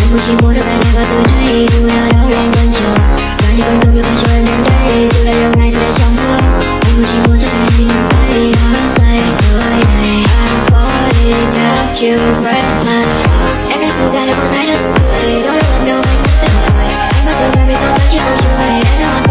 Anh cũng chỉ muốn được lại và từ nay dù ở đâu là anh vẫn chờ. Giá như con thương yêu cho em đến đây, dù là điều ngày giờ đây trong mưa. Anh cũng chỉ muốn cho em nhìn nắm tay, hăng say đời này. I'm falling out you break my heart. Em đã cố gắng để một ngày nữa cười, đó là lần đầu anh sẽ hỏi. Anh bắt đầu vì tôi sẽ chỉ buồn cười. Em đã